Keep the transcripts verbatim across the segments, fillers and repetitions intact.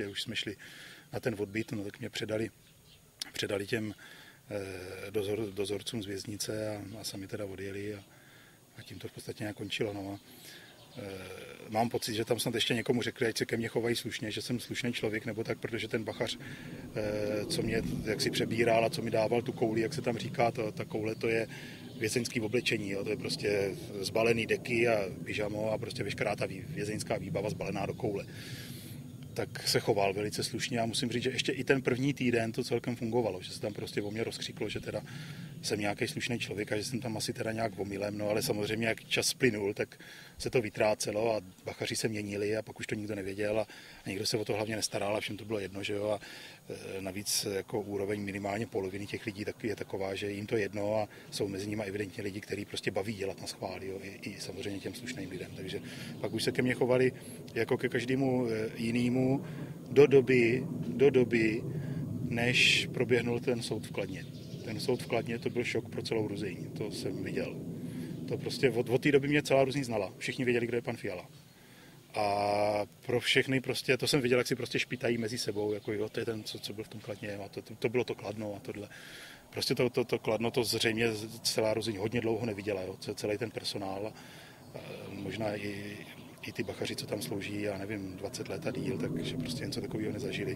už jsme šli na ten odbyt, no tak mě předali, předali těm eh, dozor, dozorcům z věznice a, a sami teda odjeli a, a tím to v podstatě nějak končilo. No. Mám pocit, že tam snad ještě někomu řekli, ať se ke mně chovají slušně, že jsem slušný člověk, nebo tak, protože ten bachař, co mě jak si přebíral a co mi dával tu kouli, jak se tam říká, to, ta koule, to je vězeňský oblečení, jo, to je prostě zbalený deky a pyžamo a prostě veškerá ta vězeňská výbava zbalená do koule. Tak se choval velice slušně a musím říct, že ještě i ten první týden to celkem fungovalo, že se tam prostě o mě rozkřiklo, že teda jsem nějaký slušný člověk a že jsem tam asi teda nějak omylem, no ale samozřejmě jak čas splynul, tak se to vytrácelo a bachaři se měnili a pak už to nikdo nevěděl a nikdo se o to hlavně nestaral a všem to bylo jedno, že jo, a navíc jako úroveň minimálně poloviny těch lidí tak je taková, že jim to jedno a jsou mezi nimi evidentně lidi, kteří prostě baví dělat na schvály, jo, i, i samozřejmě těm slušným lidem, takže pak už se ke mně chovali jako ke každému jinému do doby, do doby, než proběhnul ten soud v Kladně. Ten soud v Kladně, to byl šok pro celou Ruzyň, to jsem viděl. To prostě od, od té doby mě celá Ruzyň znala. Všichni věděli, kdo je pan Fiala. A pro všechny prostě, to jsem viděl, jak si prostě špitají mezi sebou, jako jo, to je ten, co, co byl v tom Kladně, a to, to, to bylo to Kladno a tohle. Prostě to, to, to Kladno, to zřejmě celá Ruzyň hodně dlouho neviděla, jo, celý ten personál. A možná i, i ty bachaři, co tam slouží, já nevím, dvacet let a díl, takže prostě něco takového nezažili.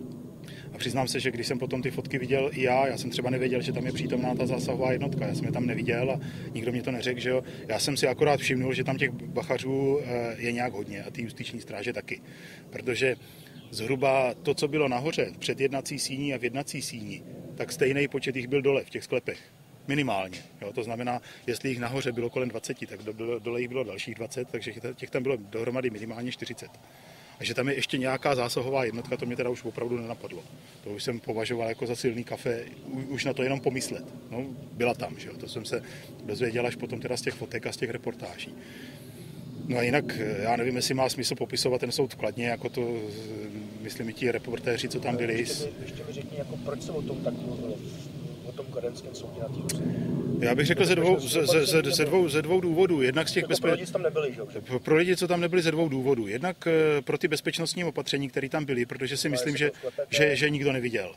A přiznám se, že když jsem potom ty fotky viděl i já, já jsem třeba nevěděl, že tam je přítomná ta zásahová jednotka, já jsem je tam neviděl a nikdo mě to neřekl, že jo. Já jsem si akorát všimnul, že tam těch bachařů je nějak hodně a ty justiční stráže taky, protože zhruba to, co bylo nahoře před jednací síní a v jednací síni, tak stejný počet jich byl dole v těch sklepech. Minimálně. Jo, to znamená, jestli jich nahoře bylo kolem dvacet, tak dole jich bylo dalších dvacet, takže těch tam bylo dohromady minimálně čtyřicet. A že tam je ještě nějaká zásahová jednotka, to mě teda už opravdu nenapadlo. To už jsem považoval jako za silný kafe, už na to jenom pomyslet. No, byla tam, že jo, to jsem se dozvěděl až potom teda z těch fotek a z těch reportáží. No a jinak, já nevím, jestli má smysl popisovat ten soud v Kladně, jako to, myslím, i ti reportéři, co tam byli. Ještě mi, ještě mi řekni, jako proč se o tom tak mluvilo, o tom kladenském soudě na té Já bych řekl ze dvou, ze, ze, ze, dvou, ze dvou důvodů. Jednak z těch jako bezpe... pro lidi, co tam nebyli, že? Pro lidi, co tam nebyli, ze dvou důvodů. Jednak pro ty bezpečnostní opatření, které tam byly, protože si myslím, že, že, že nikdo neviděl.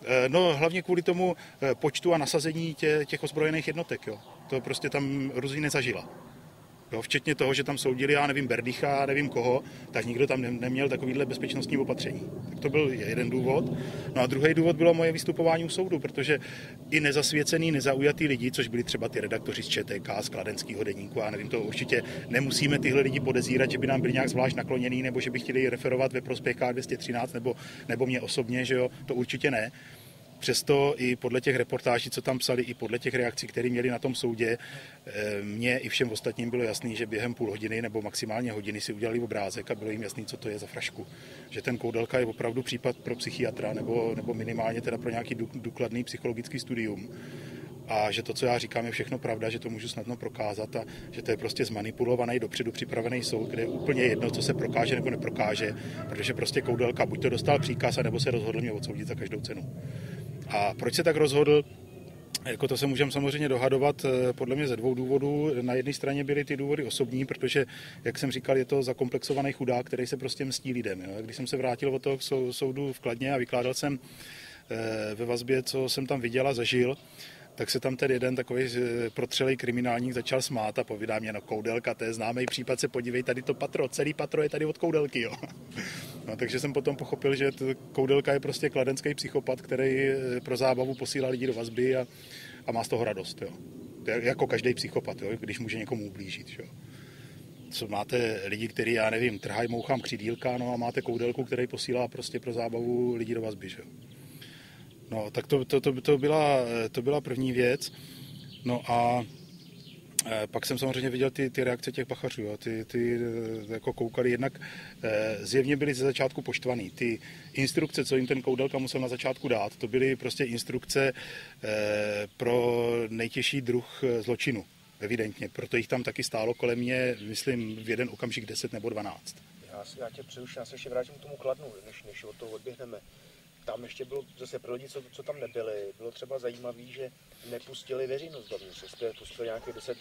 No hlavně kvůli tomu počtu a nasazení tě, těch ozbrojených jednotek. Jo. To prostě tam Ruzyň nezažila. Jo, včetně toho, že tam soudili, já nevím, Berdycha, nevím koho, tak nikdo tam neměl takovýhle bezpečnostní opatření. Tak to byl jeden důvod. No a druhý důvod bylo moje vystupování u soudu, protože i nezasvěcený, nezaujatý lidi, což byli třeba ty redaktoři z ČTK, z Kladenského deníku, já nevím, to určitě nemusíme tyhle lidi podezírat, že by nám byli nějak zvlášť nakloněný, nebo že by chtěli referovat ve prospěch K dvě stě třináct, nebo, nebo mě osobně, že jo, to určitě ne. Přesto i podle těch reportáží, co tam psali, i podle těch reakcí, které měli na tom soudě, mně i všem ostatním bylo jasný, že během půl hodiny nebo maximálně hodiny si udělali obrázek a bylo jim jasný, co to je za frašku. Že ten Koudelka je opravdu případ pro psychiatra nebo, nebo minimálně teda pro nějaký důkladný psychologický studium. A že to, co já říkám, je všechno pravda, že to můžu snadno prokázat a že to je prostě zmanipulovaný, dopředu připravený soud, kde je úplně jedno, co se prokáže nebo neprokáže, protože prostě Koudelka buď to dostal příkaz, nebo se rozhodl mě odsoudit za každou cenu. A proč se tak rozhodl? Jako to se můžeme samozřejmě dohadovat podle mě ze dvou důvodů. Na jedné straně byly ty důvody osobní, protože, jak jsem říkal, je to zakomplexovaný chudák, který se prostě mstí lidem. Jo? Když jsem se vrátil od toho soudu v Kladně a vykládal jsem ve vazbě, co jsem tam viděl a zažil, tak se tam ten jeden takový protřelej kriminálník začal smát a povídá mě, no Koudelka, to je známý případ, se podívej, tady to patro, celý patro je tady od Koudelky, jo. No, takže jsem potom pochopil, že Koudelka je prostě kladenský psychopat, který pro zábavu posílá lidi do vazby a, a má z toho radost, jo. To je jako každý psychopat, jo, když může někomu ublížit, jo. Co máte lidi, kteří, já nevím, trhají mouchám křidílka, no a máte Koudelku, který posílá prostě pro zábavu lidi do vazby, že jo. No, tak to, to, to, to, byla, to byla první věc. No a e, pak jsem samozřejmě viděl ty, ty reakce těch bachařů. Jo. Ty, ty jako koukali, jednak e, zjevně byli ze začátku poštvaný. Ty instrukce, co jim ten Koudelka musel na začátku dát, to byly prostě instrukce e, pro nejtěžší druh zločinu. Evidentně. Proto jich tam taky stálo kolem mě, myslím, v jeden okamžik deset nebo dvanáct. Já, já tě přeruším, já se ještě vrátím k tomu Kladnu, než, než od toho odběhneme. Tam ještě bylo zase pro lidi, co, co tam nebyli, bylo třeba zajímavé, že nepustili veřejnost dovnitř, že pustili nějakých deset lidí.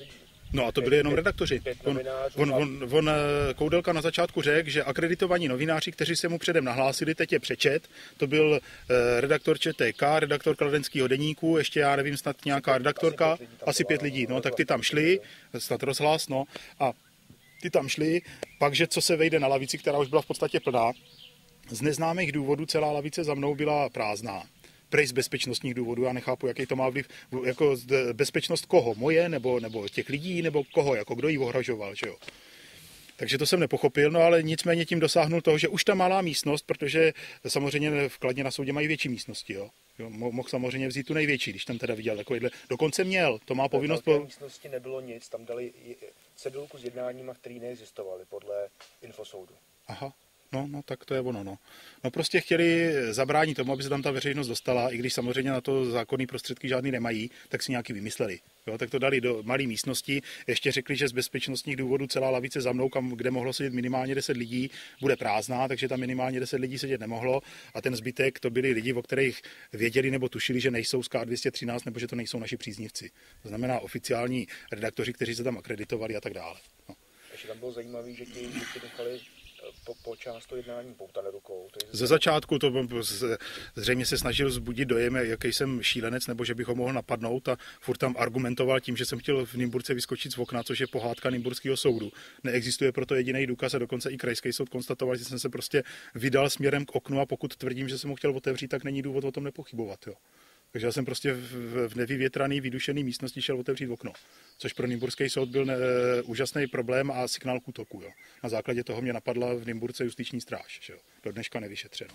No a to byli jenom redaktoři. On, on, on, on Koudelka na začátku řekl, že akreditovaní novináři, kteří se mu předem nahlásili, teď je přečet. To byl eh, redaktor ČTK, redaktor Kladenského deníku, ještě já nevím, snad nějaká redaktorka, asi pět lidí, asi pět lidí no tak ty tam šli, snad rozhlas, no a ty tam šli, pak, že co se vejde na lavici, která už byla v podstatě plná. Z neznámých důvodů celá lavice za mnou byla prázdná. Prej z bezpečnostních důvodů, já nechápu, jaký to má vliv, jako bezpečnost koho, moje, nebo, nebo těch lidí, nebo koho, jako kdo jí ohrožoval, že jo. Takže to jsem nepochopil, no ale nicméně tím dosáhnul toho, že už ta malá místnost, protože samozřejmě v Kladně na soudě mají větší místnosti, jo. jo mohl samozřejmě vzít tu největší, když tam teda viděl takovýhle, dokonce měl, to má povinnost... V místnosti nebylo nic, tam dali cedulku s jednáníma, které neexistovaly podle infosoudu. Aha. No, no, tak to je ono, no. No prostě chtěli zabránit tomu, aby se tam ta veřejnost dostala, i když samozřejmě na to zákonný prostředky žádný nemají, tak si nějaký vymysleli. Jo, tak to dali do malé místnosti, ještě řekli, že z bezpečnostních důvodů celá lavice za mnou, kam, kde mohlo sedět minimálně deset lidí, bude prázdná, takže tam minimálně deset lidí sedět nemohlo a ten zbytek to byli lidi, o kterých věděli nebo tušili, že nejsou z K dvě stě třináct nebo že to nejsou naši příznivci. To znamená oficiální redaktoři, kteří se tam akreditovali a tak dále. No. Ještě tam bylo zajímavé, že ti, že ti nechali po, po část to jednání poutali rukou. Ze začátku to zřejmě se snažil vzbudit dojem, jaký jsem šílenec, nebo že bych ho mohl napadnout a furt tam argumentoval tím, že jsem chtěl v Nymburce vyskočit z okna, což je pohádka Nymburského soudu. Neexistuje proto jediný důkaz a dokonce i krajský soud konstatoval, že jsem se prostě vydal směrem k oknu a pokud tvrdím, že jsem ho chtěl otevřít, tak není důvod o tom nepochybovat. Jo. Takže já jsem prostě v nevyvětraný, vydušený místnosti šel otevřít okno, což pro Nymburský soud byl ne, úžasný problém a signál k útoku. Jo. Na základě toho mě napadla v Nymburce justiční stráž. Že jo. Do dneška nevyšetřeno.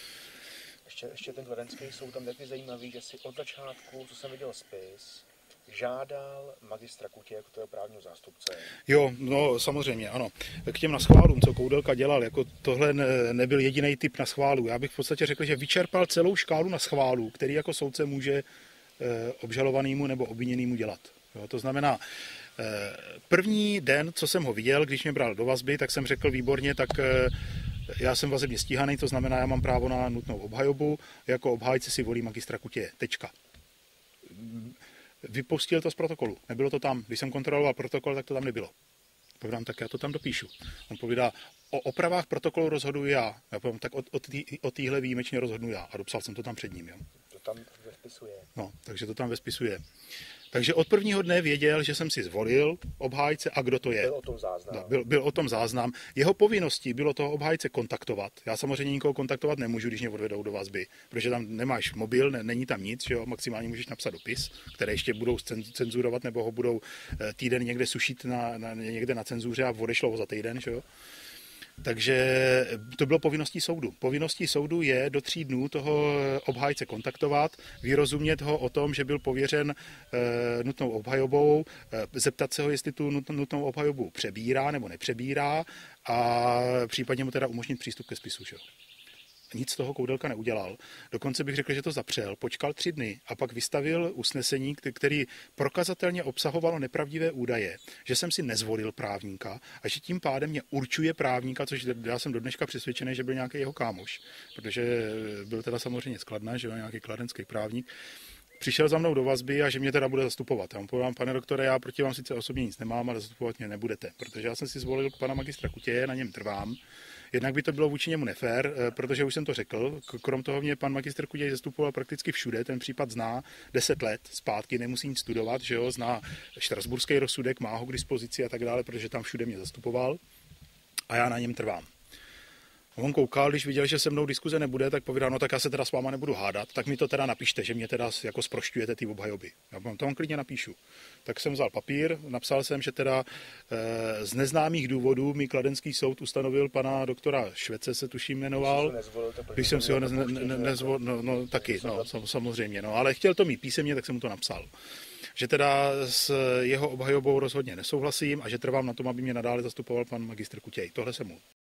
Ještě, ještě ten kladenský soud tam taky zajímavý, že si od začátku, co jsem viděl spis, žádal magistra Kutě jako toho právního zástupce. Jo, no samozřejmě, ano. K těm naschválům, co Koudelka dělal, jako tohle nebyl jediný typ naschválů. Já bych v podstatě řekl, že vyčerpal celou škálu naschválů, který jako soudce může obžalovanému nebo obviněnému dělat. Jo, to znamená, první den, co jsem ho viděl, když mě bral do vazby, tak jsem řekl výborně, tak já jsem vazebně stíhaný, to znamená, já mám právo na nutnou obhajobu, jako obhájce si volí magistra Kutě. Tečka. Vypustil to z protokolu. Nebylo to tam. Když jsem kontroloval protokol, tak to tam nebylo. Povídám, tak já to tam dopíšu. On povídá, o opravách protokolu rozhoduji já. Já povím, tak o, o téhle výjimečně rozhodnu já. A dopsal jsem to tam před ním. Jo. To tam ve spisu je. No, takže to tam ve spisu je. Takže od prvního dne věděl, že jsem si zvolil obhájce a kdo to je. Byl o tom záznam. No, byl, byl o tom záznam. Jeho povinností bylo toho obhájce kontaktovat. Já samozřejmě nikoho kontaktovat nemůžu, když mě odvedou do vazby, protože tam nemáš mobil, ne, není tam nic, že jo? Maximálně můžeš napsat dopis, které ještě budou cenzurovat nebo ho budou týden někde sušit na, na, někde na cenzuře a odešlo ho za týden. Že jo? Takže to bylo povinností soudu. Povinností soudu je do tří dnů toho obhájce kontaktovat, vyrozumět ho o tom, že byl pověřen e, nutnou obhajobou, e, zeptat se ho, jestli tu nutnou obhajobu přebírá nebo nepřebírá a případně mu teda umožnit přístup ke spisu. Že? Nic z toho Koudelka neudělal. Dokonce bych řekl, že to zapřel, počkal tři dny a pak vystavil usnesení, který prokazatelně obsahovalo nepravdivé údaje, že jsem si nezvolil právníka a že tím pádem mě určuje právníka, což já jsem do dneška přesvědčený, že byl nějaký jeho kámoš, protože byl teda samozřejmě z Kladna, že byl nějaký kladenský právník. Přišel za mnou do vazby a že mě teda bude zastupovat. Já mu povím, pane doktore, já proti vám sice osobně nic nemám, ale zastupovat mě nebudete, protože já jsem si zvolil pana magistra Kutě, na něm trvám. Jednak by to bylo vůči němu nefér, protože už jsem to řekl. Krom toho mě pan magistr Kuděj zastupoval prakticky všude, ten případ zná deset let zpátky, nemusí nic studovat, že jo, zná štrasburský rozsudek, má ho k dispozici a tak dále, protože tam všude mě zastupoval a já na něm trvám. On koukal, když viděl, že se mnou diskuze nebude, tak povídal, no tak já se teda s váma nebudu hádat, tak mi to teda napište, že mě teda jako zprošťujete ty obhajoby. Já to vám klidně napíšu. Tak jsem vzal papír, napsal jsem, že teda e, z neznámých důvodů mi kladenský soud ustanovil pana doktora Švece, se tuším jmenoval. Když jsem si ho nezvolil, ne, ne, nezvol, no, no taky, no, samozřejmě, no, ale chtěl to mít písemně, tak jsem mu to napsal. Že teda s jeho obhajobou rozhodně nesouhlasím a že trvám na tom, aby mě nadále zastupoval pan magistr Kutěj. Tohle jsem mu